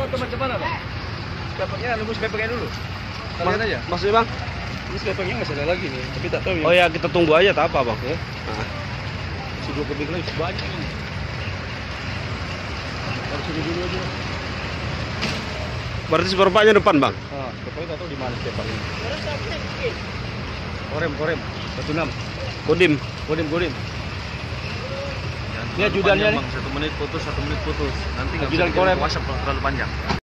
atau macam mana, Bang? Skeppernya nunggu skeppernya dulu. Kalian aja. Maksudnya, Bang? Ini skeppernya masih ada lagi nih, tapi tak tahu ya. Oh ya, kita tunggu aja tak apa, Bang. Ya. Nah. Si 2 kebing lagi banyak ini. Harus ini dulu aja. Berarti seperempatnya depan, Bang? Nah, skeppernya tak tahu di mana skeppernya. Korem 16. Kodim. Ini ajudannya nih. 1 menit putus, 1 menit putus. Nanti nggak Ajudan bisa korem. dikirim WhatsApp kalau terlalu panjang.